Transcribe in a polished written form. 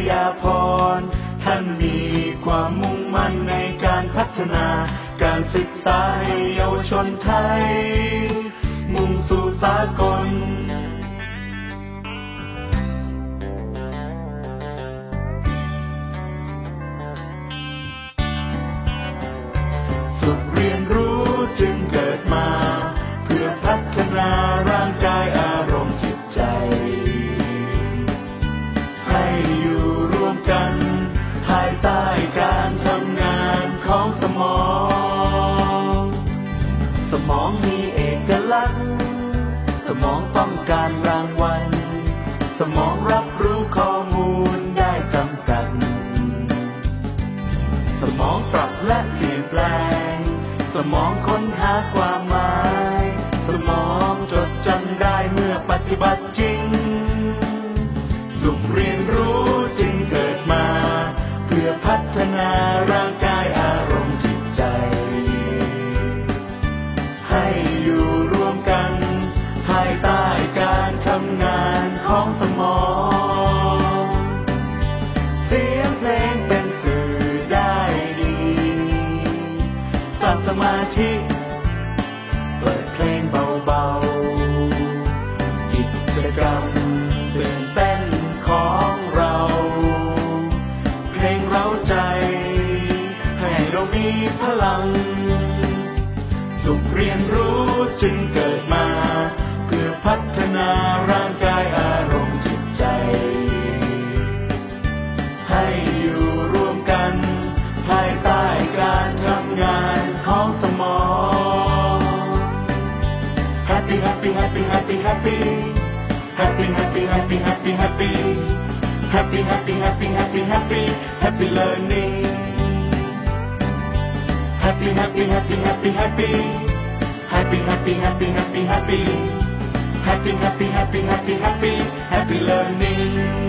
ยาพรท่านมีความมุ่งมั่นในการพัฒนาการศึกษาให้เยาวชนไทยมุ่งสู่สากลสุขเรียนรู้จึงเกิดมาเพื่อพัฒนาร่างกายอารมณ์จิตใจให้อยู่ร่วมกันภายใต้การทำงานของสมองมีเอกลักษณ์สมองต้องการรางวัลสมองรับรู้ข้อมูลได้จำกัดสมองปรับและเปลี่ยนแปลงสมองค้นหาความหมายสมองจดจำได้เมื่อปฏิบัติจริงสุขเรียนรู้จึงเกิดมาเพื่อพัฒนาร่างกายอารมณ์จิตใจให้อยู่ร่วมกันภายใต้การทำงานของสมองเสียงเพลงเป็นสื่อได้ดีสร้างสมาธิเปิดเพลงเบาๆกิจกรรมตื่นเต้นของเราเพลงเร้าใจให้เรามีพลังสุขเรียนรู้จึงเกิดมาเพื่อพัฒนาร่างกายอารมณ์จิตใจให้อยู่ร่วมกันภายใต้การทำงานของสมอง Happy Happy Happy Happy Happy Happy Happy Happy Happy Happy Happy Happy Happy Happy Happy Happy Learning Happy Happy Happy Happy Happy Happy Happy Happy Happy Happy Happy Happy Happy Happy Happy Happy Learning